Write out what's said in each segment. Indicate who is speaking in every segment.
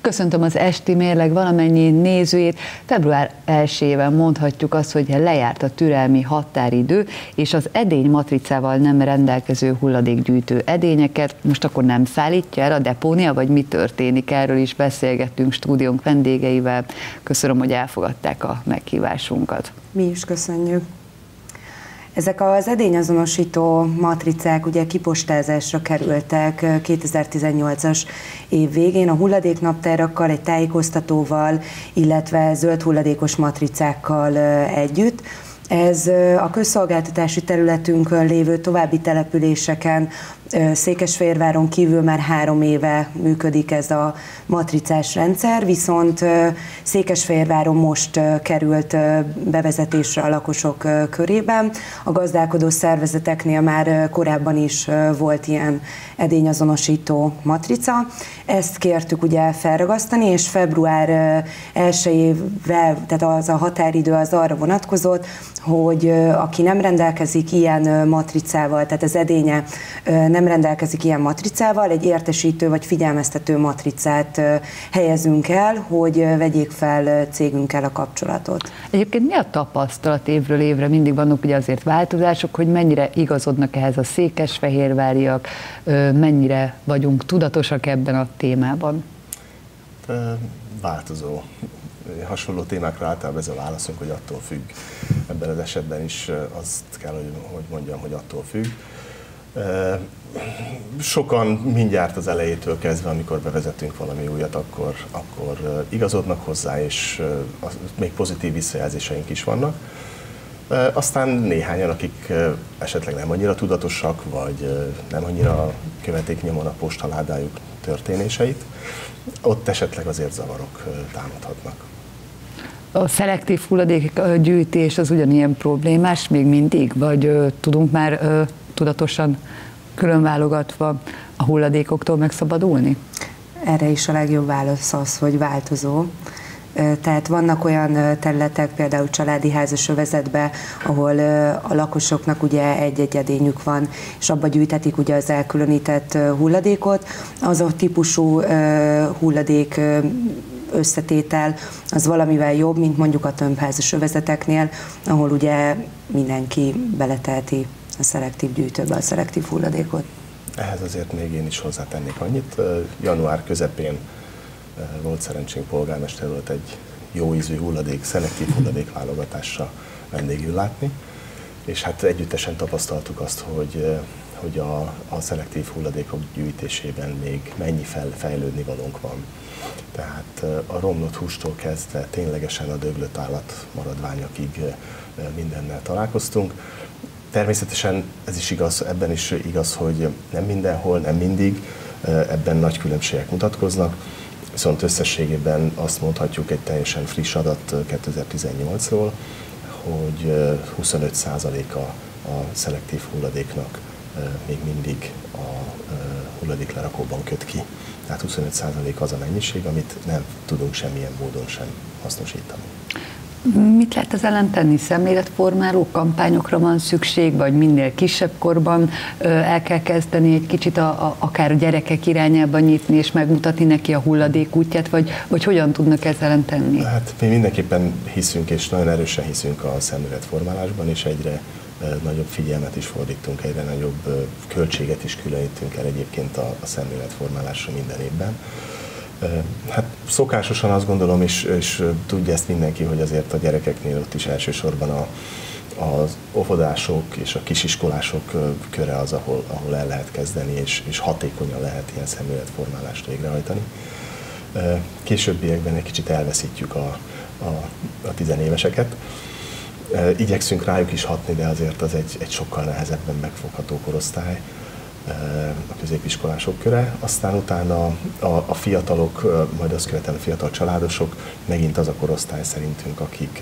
Speaker 1: Köszöntöm az Esti Mérleg valamennyi nézőjét. Február 1-ével mondhatjuk azt, hogy lejárt a türelmi határidő, és az edény matricával nem rendelkező hulladékgyűjtő edényeket most akkor nem szállítja el a depónia, vagy mi történik? Erről is beszélgettünk stúdiónk vendégeivel. Köszönöm, hogy elfogadták a meghívásunkat.
Speaker 2: Mi is köszönjük. Ezek az edényazonosító matricák ugye kipostázásra kerültek 2018-as év végén a hulladéknaptárakkal, egy tájékoztatóval, illetve zöld hulladékos matricákkal együtt. Ez a közszolgáltatási területünkön lévő további településeken, Székesfehérváron kívül már 3 éve működik ez a matricás rendszer, viszont Székesfehérváron most került bevezetésre a lakosok körében. A gazdálkodó szervezeteknél már korábban is volt ilyen edényazonosító matrica. Ezt kértük ugye felragasztani, és február 1-ével, tehát az a határidő az arra vonatkozott, hogy aki nem rendelkezik ilyen matricával, tehát az edénye nem rendelkezik ilyen matricával, egy értesítő vagy figyelmeztető matricát helyezünk el, hogy vegyék fel cégünkkel a kapcsolatot.
Speaker 1: Egyébként mi a tapasztalat évről évre? Mindig vannak ugye azért változások, hogy mennyire igazodnak ehhez a székesfehérváriak, mennyire vagyunk tudatosak ebben a témában?
Speaker 3: Változó. Hasonló témákra általában ez a válaszunk, hogy attól függ. Ebben az esetben is azt kell, hogy mondjam, hogy attól függ. Sokan mindjárt az elejétől kezdve, amikor bevezetünk valami újat, akkor igazodnak hozzá, és még pozitív visszajelzéseink is vannak. Aztán néhányan, akik esetleg nem annyira tudatosak, vagy nem annyira követik nyomon a postaládájuk történéseit, ott esetleg azért zavarok támadhatnak.
Speaker 1: A szelektív hulladékgyűjtés az ugyanilyen problémás még mindig, vagy tudunk már tudatosan különválogatva a hulladékoktól megszabadulni? Erre
Speaker 2: is a legjobb válasz az, hogy változó. Tehát vannak olyan területek, például családi házas övezetben, ahol a lakosoknak ugye egy-egy edényük van, és abba gyűjtetik ugye az elkülönített hulladékot. Az a típusú hulladék összetétel az valamivel jobb, mint mondjuk a tömbházas övezeteknél, ahol ugye mindenki beleteheti a szelektív gyűjtőbe a szelektív hulladékot.
Speaker 3: Ehhez azért még én is hozzátennék annyit. Január közepén volt szerencsénk polgármester volt egy jó ízű szelektív hulladékválogatásra vendégül látni, és hát együttesen tapasztaltuk azt, hogy a szelektív hulladékok gyűjtésében még mennyi fejlődni valónk van. Tehát a romlott hústól kezdve ténylegesen a döglött állat maradványokig mindennel találkoztunk. Természetesen ez is igaz, ebben is igaz, hogy nem mindenhol, nem mindig, ebben nagy különbségek mutatkoznak, viszont összességében azt mondhatjuk egy teljesen friss adat 2018-ról, hogy 25%-a a szelektív hulladéknak még mindig a hulladéklerakóban köt ki. Tehát 25% az a mennyiség, amit nem tudunk semmilyen módon sem hasznosítani.
Speaker 1: Mit lehet ez ellen tenni? Szemléletformáló kampányokra van szükség, vagy minél kisebb korban el kell kezdeni egy kicsit akár a gyerekek irányába nyitni, és megmutatni neki a hulladék útját, vagy hogyan tudnak ezzel ellen tenni?
Speaker 3: Hát mi mindenképpen hiszünk, és nagyon erősen hiszünk a szemléletformálásban, és egyre nagyobb figyelmet is fordítunk, egyre nagyobb költséget is különítünk el egyébként a szemléletformálásra minden évben. Hát szokásosan azt gondolom, és tudja ezt mindenki, hogy azért a gyerekeknél ott is elsősorban az óvodások és a kisiskolások köre az, ahol el lehet kezdeni, és hatékonyan lehet ilyen szemléletformálást végrehajtani. Későbbiekben egy kicsit elveszítjük a tizenéveseket. Igyekszünk rájuk is hatni, de azért az egy sokkal nehezebben megfogható korosztály, a középiskolások köre, aztán utána a fiatalok, majd azt követően a fiatal családosok, megint az a korosztály szerintünk, akik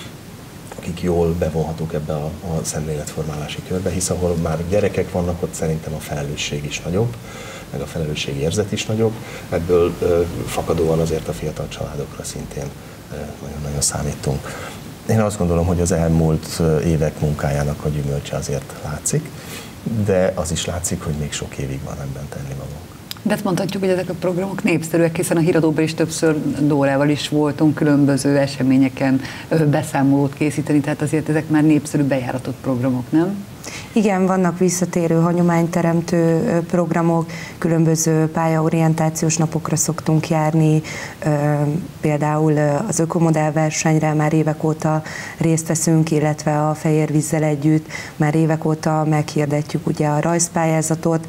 Speaker 3: jól bevonhatók ebbe a szemléletformálási körbe, hisz ahol már gyerekek vannak, ott szerintem a felelősség is nagyobb, meg a felelősségi érzet is nagyobb, ebből fakadóan azért a fiatal családokra szintén nagyon-nagyon számítunk. Én azt gondolom, hogy az elmúlt évek munkájának a gyümölcse azért látszik, de az is látszik, hogy még sok évig van ebben tennivalónk.
Speaker 1: De ezt mondhatjuk, hogy ezek a programok népszerűek, hiszen a híradóban is többször Dórával is voltunk különböző eseményeken beszámolót készíteni, tehát azért ezek már népszerű bejáratott programok, nem?
Speaker 2: Igen, vannak visszatérő hagyományteremtő programok, különböző pályaorientációs napokra szoktunk járni, például az ökomodell versenyre már évek óta részt veszünk, illetve a Fehér Vízzel együtt már évek óta meghirdetjük ugye a rajzpályázatot,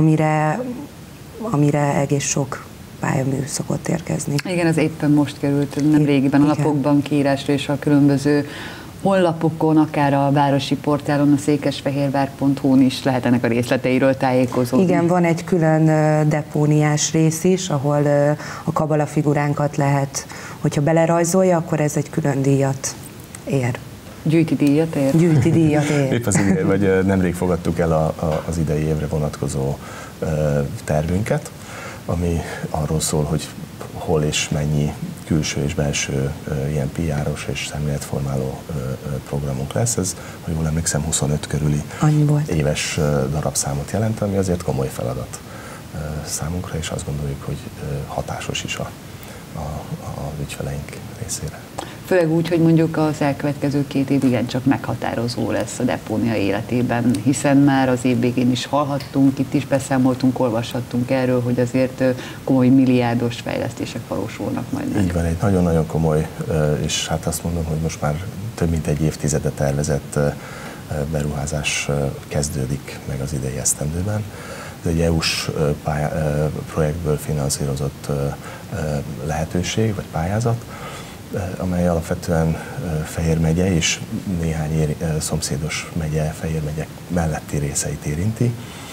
Speaker 2: amire egész sok pályamű szokott érkezni.
Speaker 1: Igen, ez éppen most került nem régiben a lapokban kiírásra, és a különböző honlapokon, akár a városi portálon, a székesfehérvár.hu-n is lehet ennek a részleteiről tájékozódni.
Speaker 2: Igen, van egy külön depóniás rész is, ahol a kabala figuránkat lehet, hogyha belerajzolja, akkor ez egy külön díjat ér.
Speaker 1: Gyűjti díjat ér?
Speaker 2: Gyűjti díjat ér.
Speaker 3: Épp nemrég fogadtuk el az idei évre vonatkozó tervünket, ami arról szól, hogy hol és mennyi külső és belső ilyen PR-os és szemléletformáló programunk lesz. Ez, ha jól emlékszem, 25 körüli éves darabszámot jelent, ami azért komoly feladat számunkra, és azt gondoljuk, hogy hatásos is a ügyfeleink részére.
Speaker 1: Főleg úgy, hogy mondjuk az elkövetkező 2 év igencsak meghatározó lesz a depónia életében, hiszen már az év végén is hallhattunk, itt is beszámoltunk, olvashattunk erről, hogy azért komoly milliárdos fejlesztések valósulnak majd meg.
Speaker 3: Így van, egy nagyon-nagyon komoly, és hát azt mondom, hogy most már több mint egy évtizede tervezett beruházás kezdődik meg az idei esztendőben. Ez egy EU-s projektből finanszírozott lehetőség vagy pályázat, amely alapvetően Fejér megye és néhány szomszédos megye, Fejér megye melletti részeit érinti.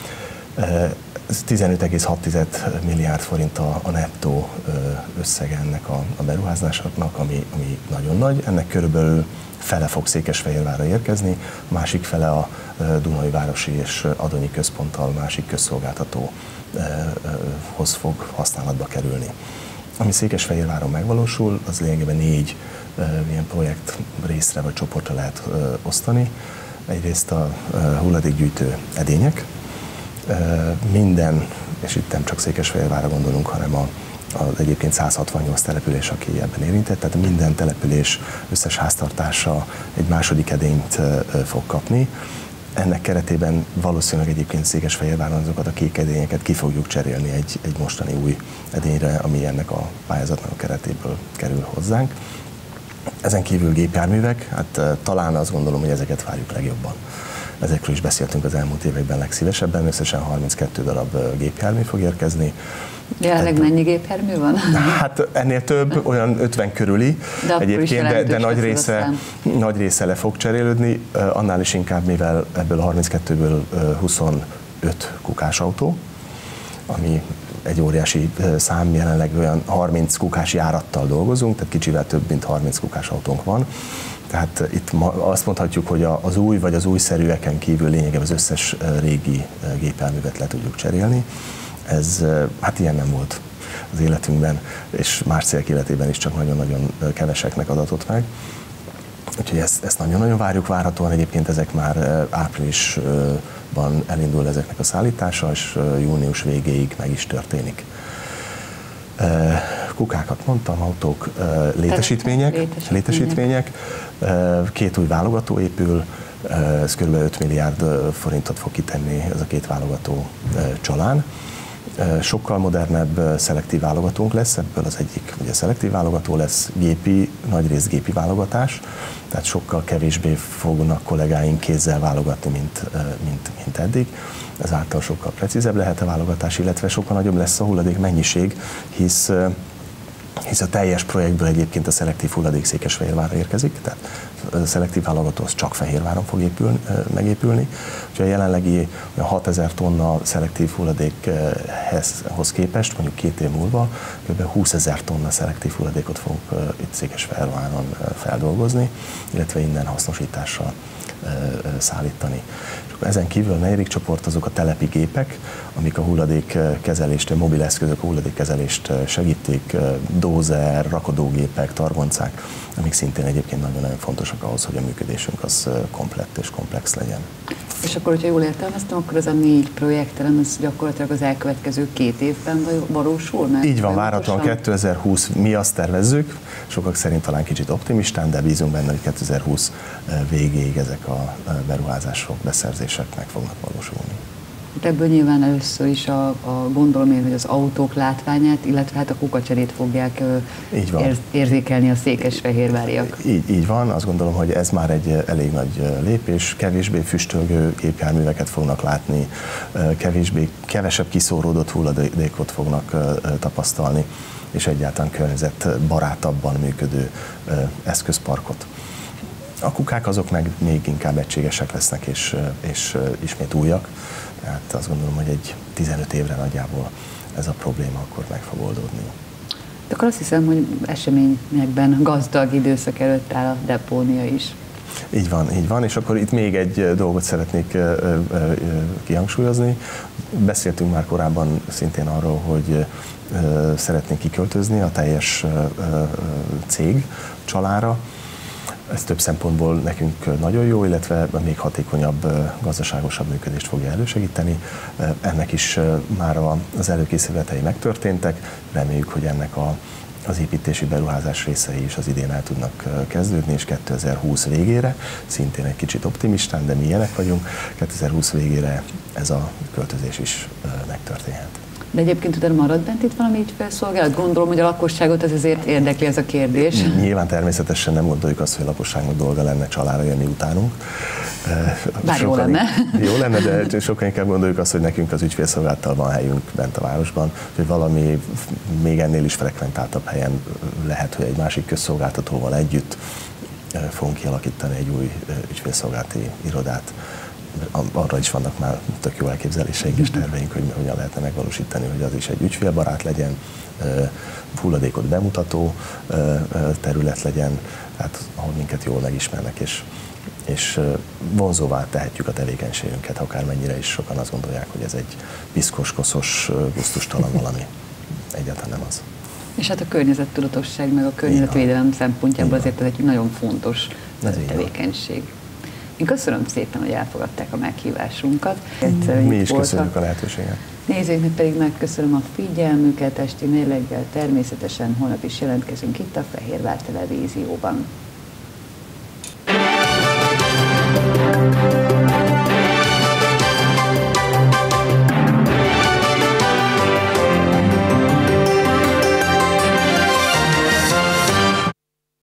Speaker 3: Ez 15,6 milliárd forint a nettó összege ennek a beruházásnak, ami nagyon nagy. Ennek körülbelül fele fog Székesfehérvárra érkezni, a másik fele a Dunai Városi és Adonyi Központtal másik közszolgáltatóhoz fog használatba kerülni. Ami Székesfehérváron megvalósul, az lényegében 4 ilyen projekt részre vagy csoportra lehet osztani. Egyrészt a hulladékgyűjtő edények. Minden, és itt nem csak Székesfehérvárra gondolunk, hanem az egyébként 168 település, aki ebben érintett, tehát minden település összes háztartása egy második edényt fog kapni. Ennek keretében valószínűleg egyébként Székesfehérváron azokat a kék edényeket ki fogjuk cserélni egy mostani új edényre, ami ennek a pályázatnak a keretéből kerül hozzánk. Ezen kívül gépjárművek, hát talán azt gondolom, hogy ezeket várjuk legjobban. Ezekről is beszéltünk az elmúlt években legszívesebben, összesen 32 darab gépjármű fog érkezni.
Speaker 1: Jelenleg mennyi gépjármű van?
Speaker 3: Hát ennél több, olyan 50 körüli egyébként, de nagy része le fog cserélődni, annál is inkább, mivel ebből a 32-ből 25 kukásautó, ami egy óriási szám, jelenleg olyan 30 kukás járattal dolgozunk, tehát kicsivel több, mint 30 kukásautónk van. Tehát itt azt mondhatjuk, hogy az új vagy az újszerűeken kívül lényegében az összes régi gépjárművet le tudjuk cserélni. Ez hát ilyen nem volt az életünkben, és más célk életében is csak nagyon-nagyon keveseknek adatott meg. Úgyhogy ezt nagyon-nagyon várjuk, várhatóan egyébként ezek már áprilisban elindul ezeknek a szállítása, és június végéig meg is történik. Kukákat mondtam, autók, létesítmények. 2 új válogató épül, ez kb. 5 milliárd forintot fog kitenni ez a 2 válogató csalán. Sokkal modernebb szelektív válogatónk lesz, ebből az egyik ugye szelektív válogató lesz, nagyrészt gépi válogatás, tehát sokkal kevésbé fognak kollégáink kézzel válogatni, mint eddig. Ezáltal sokkal precízebb lehet a válogatás, illetve sokkal nagyobb lesz a hulladék mennyiség, hisz a teljes projektből egyébként a szelektív hulladék Székesfehérvárra érkezik, tehát a szelektív válogató az csak Fehérváron fog megépülni. Úgyhogy a jelenlegi 6000 tonna szelektív hulladékhoz képest, mondjuk 2 év múlva kb. 20 000 tonna szelektív hulladékot fogunk itt Székesfehérváron feldolgozni, illetve innen hasznosításra szállítani. És Ezen kívül a negyedik csoport azok a telepi gépek, amik a hulladékkezelést, a mobil eszközök a hulladékkezelést segítik, dózer, rakodógépek, targoncák, amik szintén egyébként nagyon-nagyon fontosak ahhoz, hogy a működésünk az komplett és komplex legyen.
Speaker 1: És akkor, hogyha jól értelmeztem, akkor ez a 4 projektelen, az gyakorlatilag az elkövetkező 2 évben valósul meg?
Speaker 3: Így van, várhatóan 2020, mi azt tervezzük, sokak szerint talán kicsit optimistán, de bízunk benne, hogy 2020 végéig ezek a beruházások, beszerzések meg fognak valósulni.
Speaker 1: Ebből nyilván először is gondolom én, hogy az autók látványát, illetve hát a kukacserét fogják érzékelni a székesfehérváriak.
Speaker 3: Így van, azt gondolom, hogy ez már egy elég nagy lépés, kevésbé füstölgő gépjárműveket fognak látni, kevesebb kiszóródott hulladékot fognak tapasztalni, és egyáltalán környezetbarátabban működő eszközparkot. A kukák azok meg még inkább egységesek lesznek, és ismét újak. Tehát azt gondolom, hogy egy 15 évre nagyjából ez a probléma akkor meg fog oldódni.
Speaker 1: De akkor azt hiszem, hogy eseményekben gazdag időszak előtt áll a depónia is.
Speaker 3: Így van, és akkor itt még egy dolgot szeretnék kihangsúlyozni. Beszéltünk már korábban szintén arról, hogy szeretnénk kiköltözni a teljes cég Csalára. Ez több szempontból nekünk nagyon jó, illetve még hatékonyabb, gazdaságosabb működést fogja elősegíteni. Ennek is már az előkészületei megtörténtek. Reméljük, hogy ennek az építési beruházás részei is az idén el tudnak kezdődni, és 2020 végére, szintén egy kicsit optimistán, de mi ilyenek vagyunk, 2020 végére ez a költözés is megtörténhet.
Speaker 1: De egyébként utána marad bent itt valami ügyfélszolgálat? Gondolom, hogy a lakosságot ez azért érdekli ez a kérdés.
Speaker 3: Nyilván természetesen nem gondoljuk azt, hogy a lakosságnak dolga lenne Csalára jönni utánunk.
Speaker 1: Bár jó lenne.
Speaker 3: Jó lenne, de sokkal inkább gondoljuk azt, hogy nekünk az ügyfélszolgálattal van helyünk bent a városban, hogy valami még ennél is frekventáltabb helyen lehet, hogy egy másik közszolgáltatóval együtt fogunk kialakítani egy új ügyfélszolgálati irodát. Arra is vannak már tök jó elképzeléseink és terveink, hogy hogyan lehetne megvalósítani, hogy az is egy ügyfélbarát legyen, hulladékot bemutató terület legyen, tehát ahol minket jól megismernek, és vonzóvá tehetjük a tevékenységünket, akármennyire is sokan azt gondolják, hogy ez egy piszkos, koszos, gusztustalan valami. Egyáltalán nem az. És
Speaker 1: hát a környezettudatosság meg a környezetvédelem szempontjából azért ez egy nagyon fontos tevékenység. Én köszönöm szépen, hogy elfogadták a meghívásunkat.
Speaker 3: Mi is köszönjük a lehetőséget.
Speaker 1: Nézőknek pedig megköszönöm a figyelmüket, esti mérleggel természetesen holnap is jelentkezünk itt a Fehérvár Televízióban.